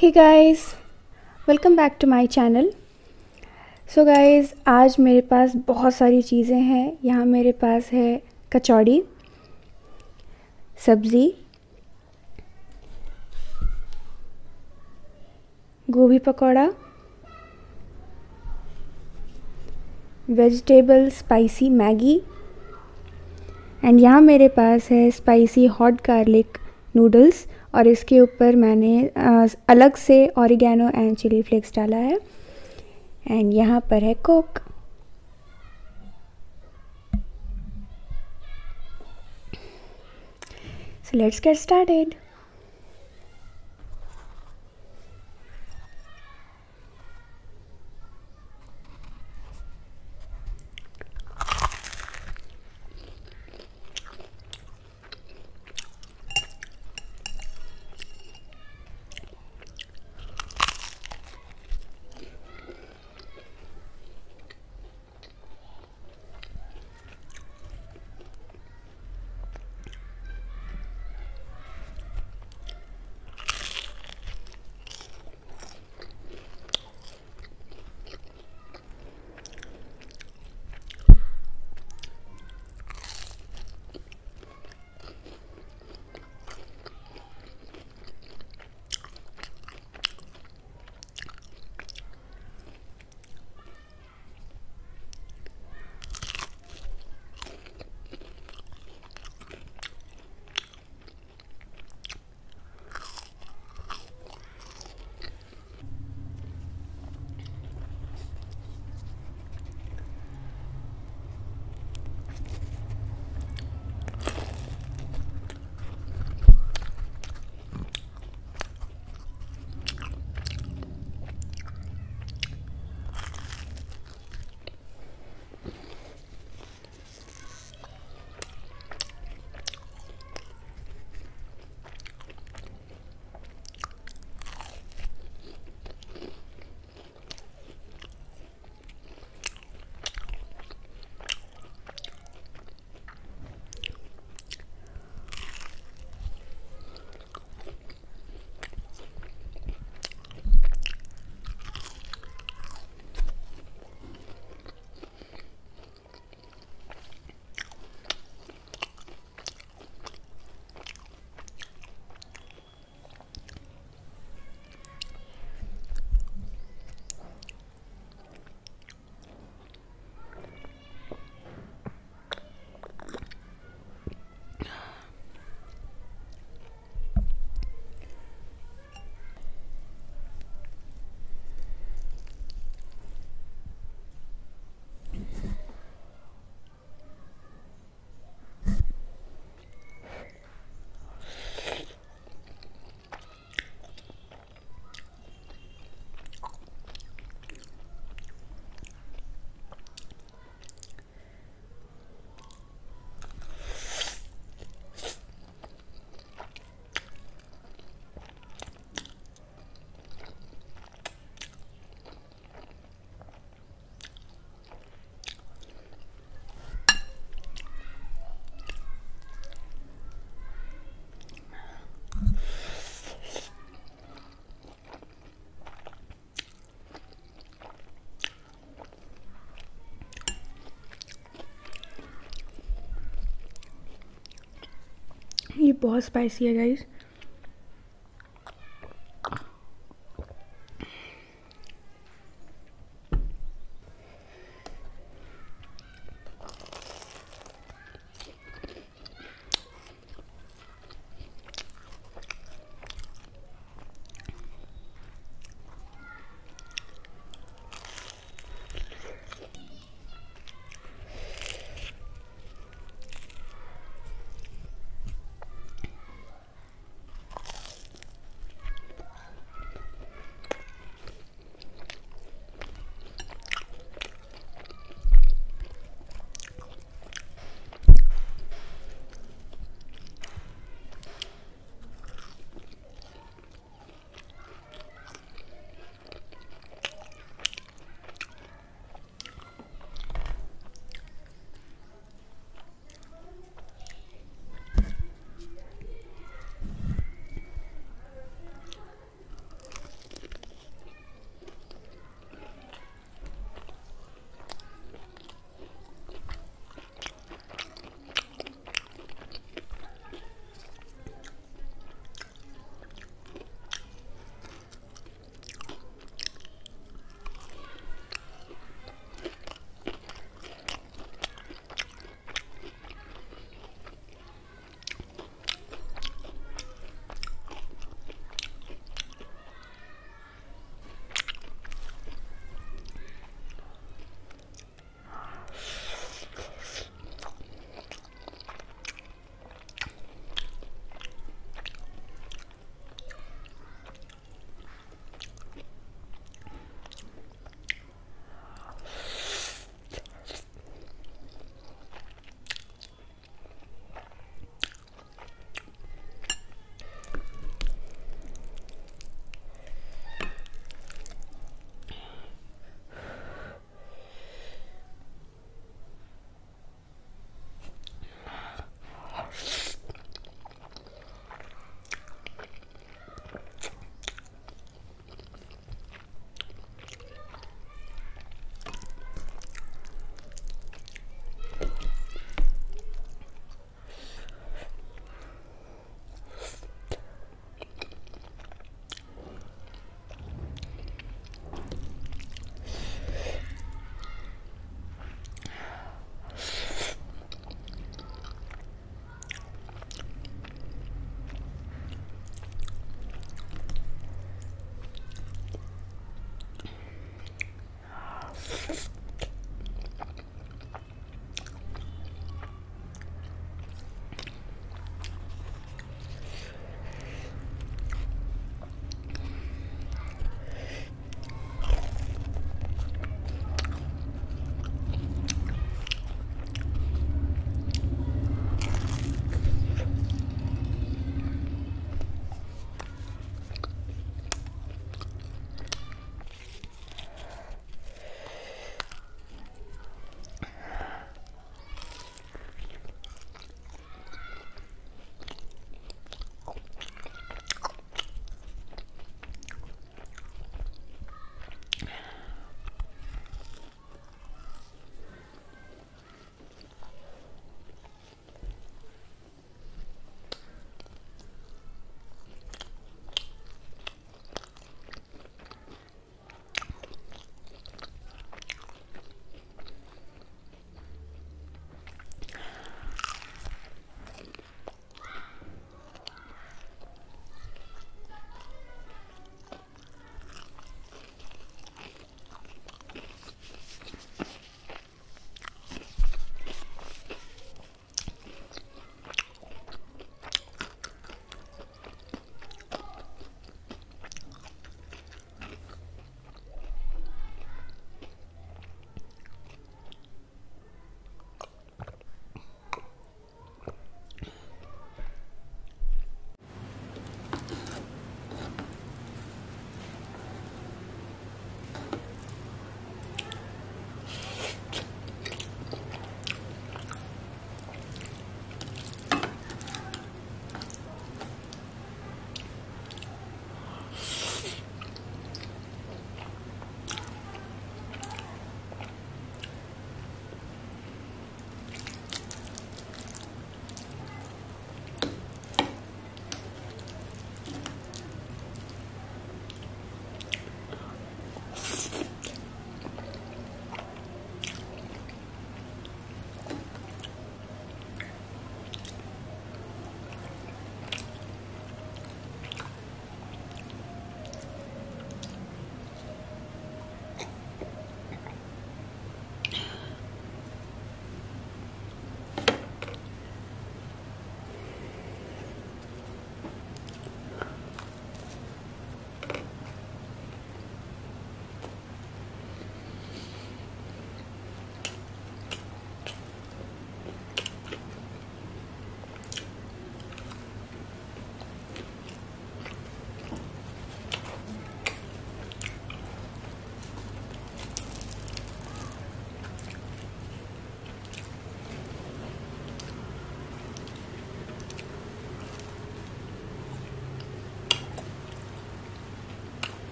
Hey guys, welcome back to my channel. So guys, आज मेरे पास बहुत सारी चीज़ें हैं। यहाँ मेरे पास है कचौड़ी, सब्ज़ी, गोभी pakora, vegetable spicy Maggi and यहाँ मेरे पास है स्पाइसी हॉट गार्लिक नूडल्स और इसके ऊपर मैंने अलग से ऑरिगेनो एंड चिली फ्लेक्स डाला है। एंड यहाँ पर है Coke. So let's get started. ये बहुत स्पाइसी है गाइस।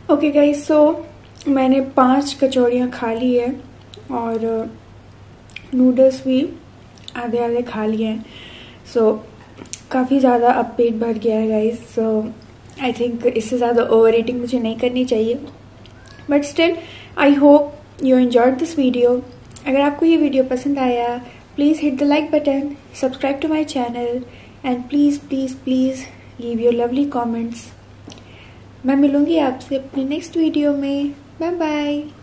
ओके गाइस, सो मैंने 5 कचौड़ियाँ खा ली है और नूडल्स भी आधे आधे खा लिए हैं। सो काफ़ी ज़्यादा अब पेट भर गया है गाइस। सो आई थिंक इससे ज़्यादा ओवर ईटिंग मुझे नहीं करनी चाहिए, but still I hope you enjoyed this video. अगर आपको ये वीडियो पसंद आया, please hit the like button, subscribe to my channel and please please please leave your lovely comments. मैं मिलूँगी आपसे अपनी नेक्स्ट वीडियो में। Bye bye.